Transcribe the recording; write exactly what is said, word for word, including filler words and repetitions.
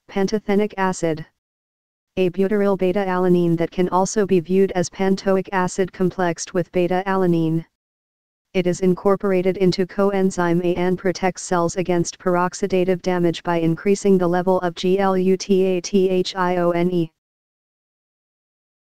Pantothenic acid. A butyryl beta-alanine that can also be viewed as pantoic acid complexed with beta-alanine. It is incorporated into coenzyme A and protects cells against peroxidative damage by increasing the level of glutathione.